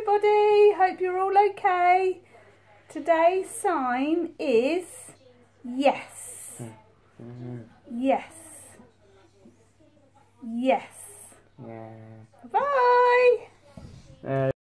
everybody. Hope you're all okay. Today's sign is yes. Yes. Yes. Yeah. Bye.